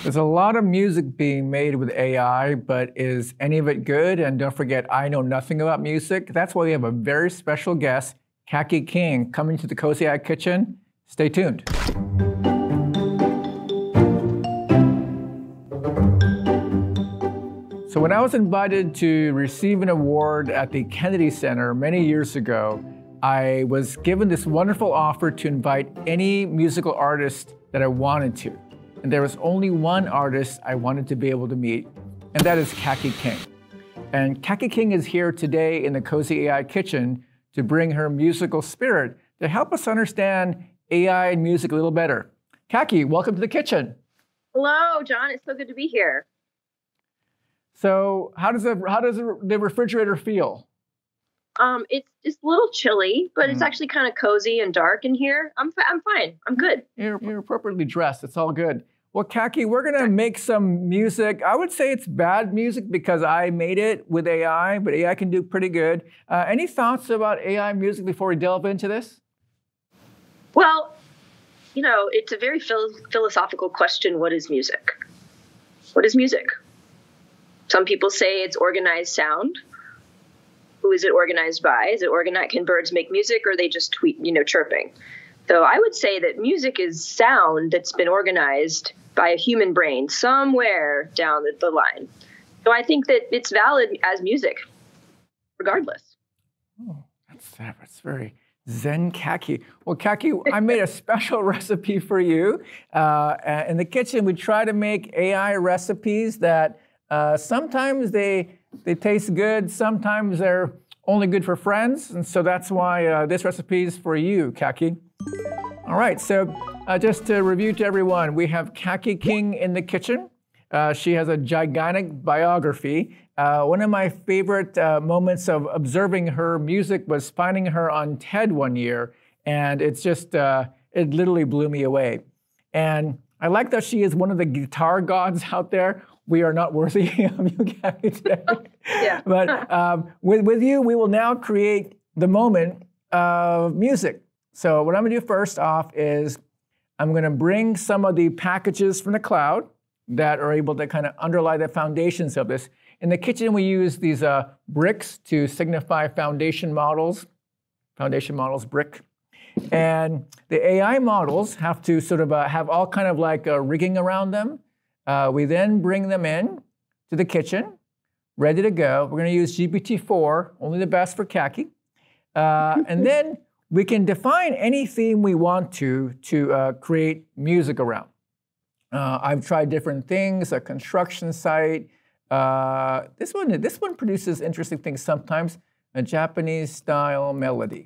There's a lot of music being made with AI, but is any of it good? And don't forget, I know nothing about music. That's why we have a very special guest, Kaki King, coming to the Cozy AI Kitchen. Stay tuned. So when I was invited to receive an award at the Kennedy Center many years ago, I was given this wonderful offer to invite any musical artist that I wanted to. And there was only one artist I wanted to be able to meet, and that is Kaki King. And Kaki King is here today in the Cozy AI Kitchen to bring her musical spirit to help us understand AI and music a little better. Kaki, welcome to the kitchen. Hello, John. It's so good to be here. So how does the refrigerator feel? It's just a little chilly, but it's actually kind of cozy and dark in here. I'm fine. I'm good. You're appropriately dressed. It's all good. Well, Kaki, we're going to make some music. I would say it's bad music because I made it with AI, but AI can do pretty good. Any thoughts about AI music before we delve into this? Well, it's a very philosophical question. What is music? What is music? Some people say it's organized sound. Who is it organized by? Is it organized? Can birds make music, or are they just chirping? So I would say that music is sound that's been organized by a human brain somewhere down the line. So I think that it's valid as music, regardless. Oh, that's very Zen, Kaki. Well, Kaki, I made a special recipe for you. In the kitchen, we try to make AI recipes that sometimes they taste good, sometimes they're only good for friends, and so that's why this recipe is for you, Kaki. All right, so just to review to everyone, we have Kaki King in the kitchen. She has a gigantic biography. One of my favorite moments of observing her music was finding her on TED one year, and it's just, it literally blew me away. And I like that she is one of the guitar gods out there. We are not worthy of you, Kaki, today. Yeah. But with you, we will now create the moment of music. So what I'm going to do first off is I'm going to bring some of the packages from the cloud that are able to kind of underlie the foundations of this. In the kitchen, we use these bricks to signify foundation models brick. And the AI models have to sort of have all kind of like rigging around them. We then bring them in to the kitchen, ready to go. We're going to use GPT-4, only the best for Kaki. And then we can define any theme we want to create music around. I've tried different things, a construction site. This one produces interesting things sometimes, a Japanese style melody.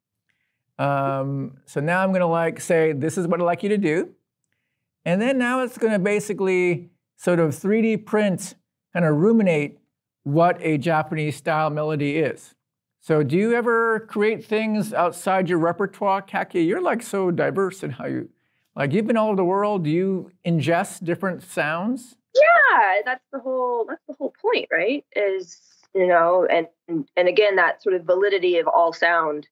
So now I'm going to say, this is what I'd like you to do. And then now it's going to basically sort of 3D print, kind of ruminate what a Japanese style melody is. So do you ever create things outside your repertoire, Kaki? You're like so diverse in how you've been all over the world. Do you ingest different sounds? Yeah, that's the whole point, right? Is, and again, that sort of validity of all sound,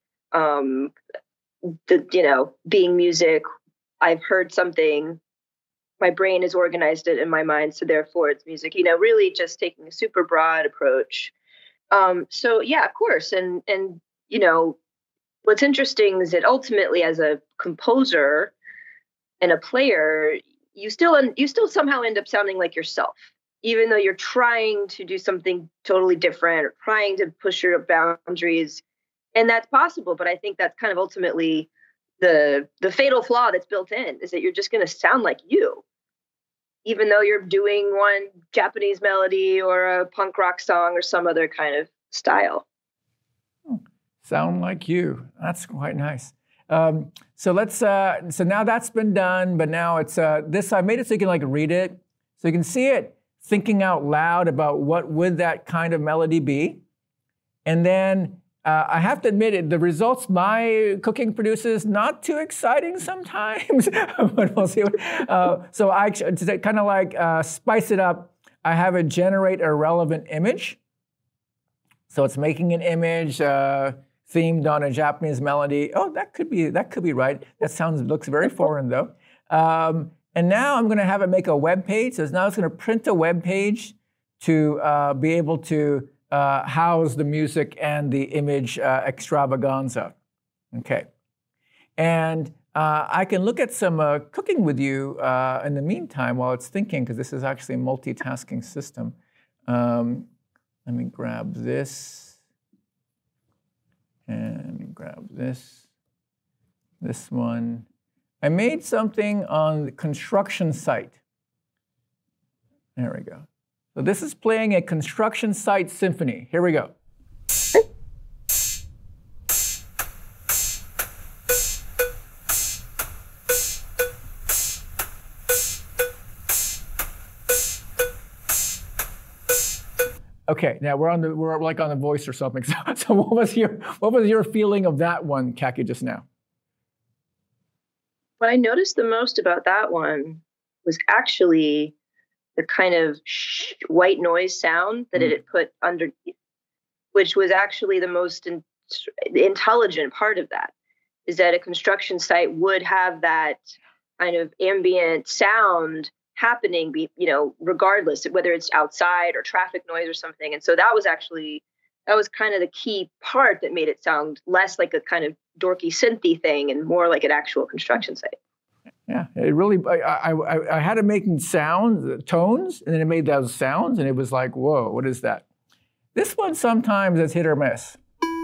being music. I've heard something, my brain has organized it in my mind, so therefore it's music. Really just taking a super broad approach. So yeah, of course, and what's interesting is that ultimately, as a composer and a player, you still somehow end up sounding like yourself, even though you're trying to do something totally different or trying to push your boundaries, and that's possible. But I think that's kind of ultimately the fatal flaw that's built in, is that you're just going to sound like you, even though you're doing one Japanese melody or a punk rock song or some other kind of style. Sound like you. That's quite nice. So now that's been done, but now it's this. I made it so you can read it, so you can see it thinking out loud about what would that kind of melody be, and then I have to admit it. The results my cooking produces not too exciting sometimes, but we'll see. So I to kind of spice it up. I have it generate a relevant image. So it's making an image themed on a Japanese melody. Oh, that could be right. That looks very foreign though. And now I'm going to have it make a web page. So now it's going to print a web page to be able to house the music and the image extravaganza. Okay. And I can look at some cooking with you in the meantime while it's thinking, because this is actually a multitasking system. Let me grab this and grab this one. I made something on the construction site. There we go. So this is playing a construction site symphony. Here we go. Okay, now we're like on the voice or something. So what was your feeling of that one, Kaki, just now? What I noticed the most about that one was actually the kind of white noise sound that it had put underneath, which was actually the most intelligent part of that, is that a construction site would have that kind of ambient sound happening, regardless of whether it's outside or traffic noise or something. And so that was kind of the key part that made it sound less like a kind of dorky synthy thing and more like an actual construction site. Yeah, it really, I had it making sounds, tones, and then it made those sounds, and it was like, whoa, what is that? This one sometimes is hit or miss.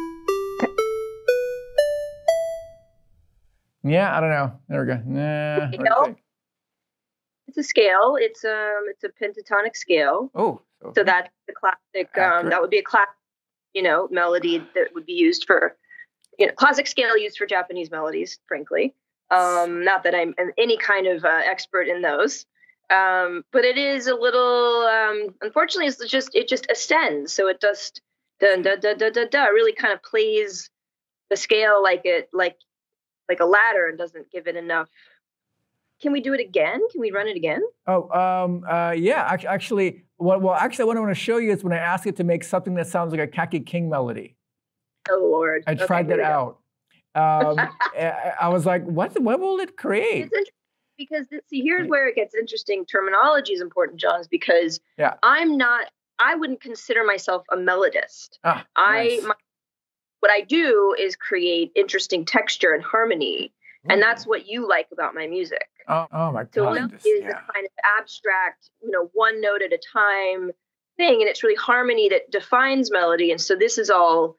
Yeah, I don't know. There we go. Nah, it's a scale. It's a pentatonic scale. Oh, okay. So that's the classic. That would be a classic, melody that would be used for, classic scale used for Japanese melodies. Frankly, not that I'm any kind of expert in those, but it is a little. Unfortunately, it just ascends. So it just da da da da da da. Really kind of plays the scale like a ladder and doesn't give it enough. Can we do it again? Can we run it again? Oh, yeah. Actually, what I want to show you is when I ask it to make something that sounds like a Kaki King melody. Oh, Lord. I tried that out. I was like, what will it create? It's interesting because, here's where it gets interesting. Terminology is important, John, because I wouldn't consider myself a melodist. Nice. What I do is create interesting texture and harmony. And that's what you like about my music. Oh my God. So melody is a kind of abstract, one note at a time thing. And it's really harmony that defines melody. And so this is all,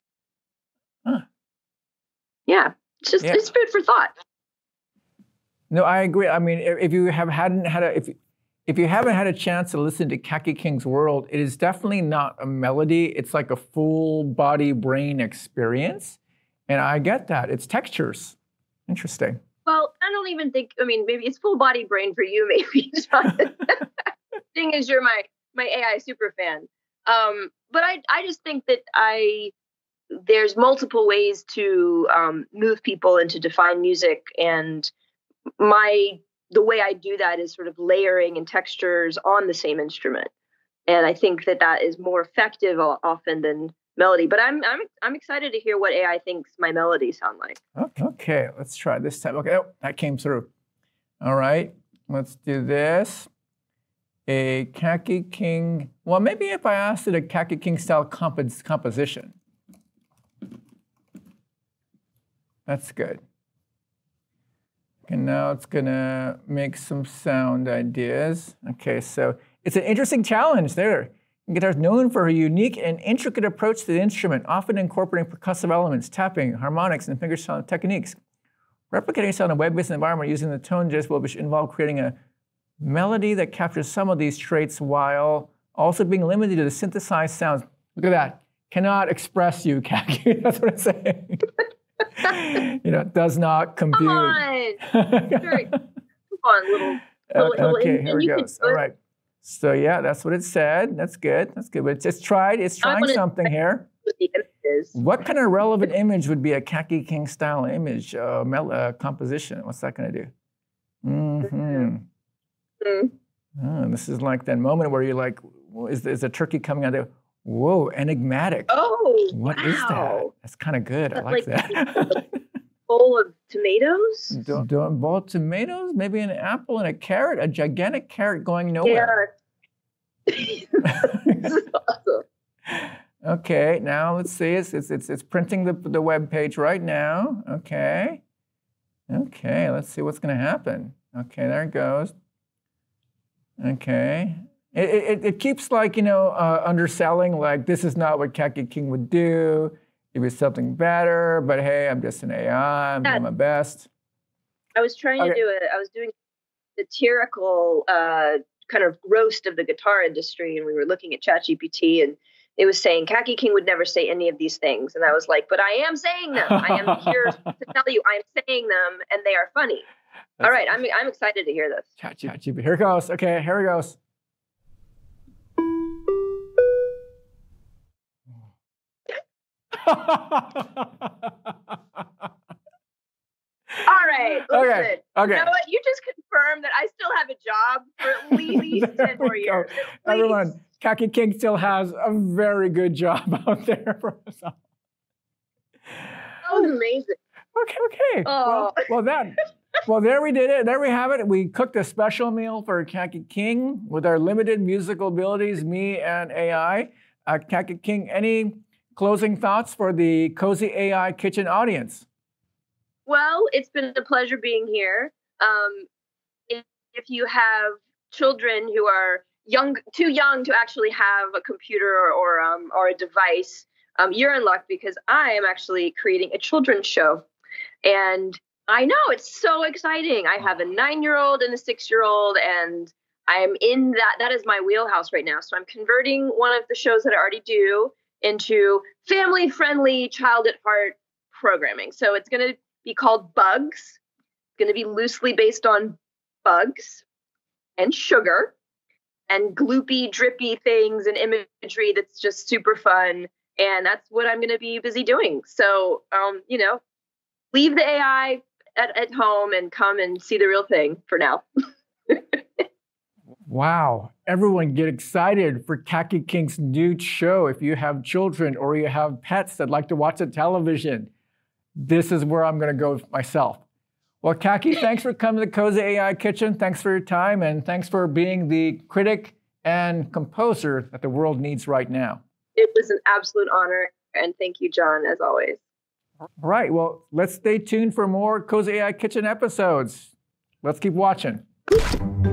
it's just, it's food for thought. No, I agree. I mean, if you haven't had a chance to listen to Kaki King's World, it is definitely not a melody. It's like a full body brain experience. And I get that. It's textures. Interesting. Well, I don't even think, maybe it's full body brain for you, maybe. Thing is, you're my AI super fan. But I just think that there's multiple ways to move people and to define music. And the way I do that is sort of layering and textures on the same instrument. And I think that is more effective often than melody, but I'm excited to hear what AI thinks my melodies sound like. Okay, let's try this time. Okay, that came through. All right, let's do this. A Kaki King. Well, maybe if I asked it a Kaki King style composition. That's good. And now it's gonna make some sound ideas. Okay, so it's an interesting challenge there. Guitar is known for her unique and intricate approach to the instrument, often incorporating percussive elements, tapping, harmonics, and fingerstyle techniques. Replicating sound in a web-based environment using the tone gist will involve creating a melody that captures some of these traits while also being limited to the synthesized sounds. Look at that. Cannot express you, Kaki. That's what I'm saying. Does not compute. Come on. Sure. Come on, little okay, here it goes. All right. So yeah, that's what it said. That's good. That's good. But it's trying something here. What kind of relevant image would be a Kaki King style image composition? What's that going to do? This is like that moment where you're like, is a turkey coming out there? Whoa, enigmatic. Oh, what is that? That's kind of good. I like that. bowl of tomatoes. Doing both tomatoes, maybe an apple and a carrot, a gigantic carrot going nowhere. Yeah. This is awesome. Okay, now let's see. It's printing the web page right now. Okay. Okay, let's see what's going to happen. Okay, there it goes. Okay. It keeps like, underselling, like this is not what Kaki King would do. It was something better, but hey, I'm just an AI. I'm doing my best. I was trying to do it. I was doing a satirical kind of roast of the guitar industry, and we were looking at ChatGPT, and it was saying Kaki King would never say any of these things. And I was like, but I am saying them. I am here to tell you I'm saying them, and they are funny. All right, I'm excited to hear this. ChatGPT. Here it goes. Okay, here it goes. All right, listen. Okay. You know what? You just confirmed that I still have a job for at least 10 more years. Everyone, Kaki King still has a very good job out there for us all. That was amazing. Okay. Oh. Well, there we did it. There we have it. We cooked a special meal for Kaki King with our limited musical abilities, me and AI. Kaki King, any closing thoughts for the Cozy AI Kitchen audience? Well, it's been a pleasure being here. If you have children who are too young to actually have a computer or a device, you're in luck because I am actually creating a children's show. And I know it's so exciting. I have a 9-year-old and a 6-year-old, and I'm in that. That is my wheelhouse right now. So I'm converting one of the shows that I already do into family-friendly, child at heart programming. So it's going to be called Bugs. It's going to be loosely based on bugs and sugar and gloopy, drippy things and imagery that's just super fun. And that's what I'm going to be busy doing. So, leave the AI at home and come and see the real thing for now. Wow. Everyone get excited for Kaki King's new show. If you have children or you have pets that like to watch the television, this is where I'm going to go myself. Well, Kaki, thanks for coming to the Cozy AI Kitchen. Thanks for your time, and thanks for being the critic and composer that the world needs right now. It was an absolute honor, and thank you, John, as always. All right. Well, let's stay tuned for more Cozy AI Kitchen episodes. Let's keep watching.